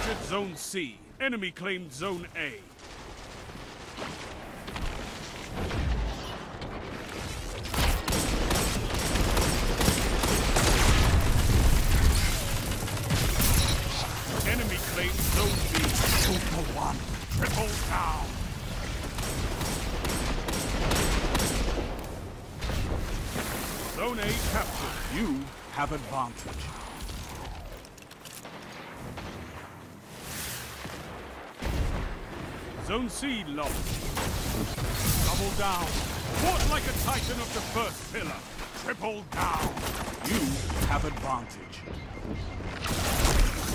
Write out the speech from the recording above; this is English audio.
captured Zone C. Enemy claimed Zone A. Enemy claimed Zone B. 2-1. Triple down. Zone A captured. You have advantage. Zone C lost. Double down. Fought like a titan of the first pillar. Triple down. You have advantage.